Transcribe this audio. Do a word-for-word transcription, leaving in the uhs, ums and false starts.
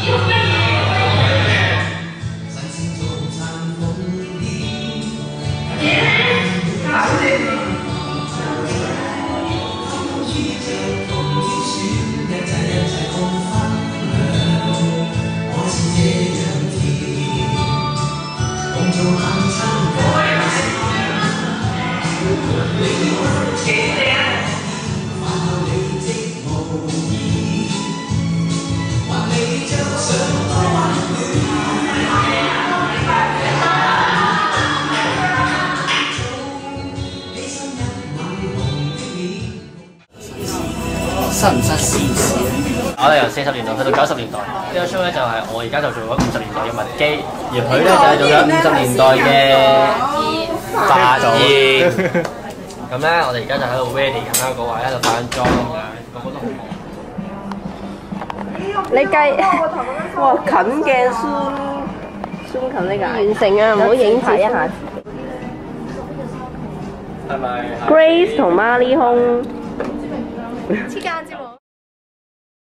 失唔失時事？我哋由四十年代去到九十年代，呢個 show 咧就係我而家就做咗五十年代嘅文基，而佢咧就係做咗五十年代嘅發現。咁咧，我哋而家就喺度 ready 緊啦，個位喺度化緊妝㗎，個個都好忙。 你計哇近嘅 zoom zoom 近呢個完成啊，唔好影住一下。 係咪 Grace 同 Marley 空。 黐家。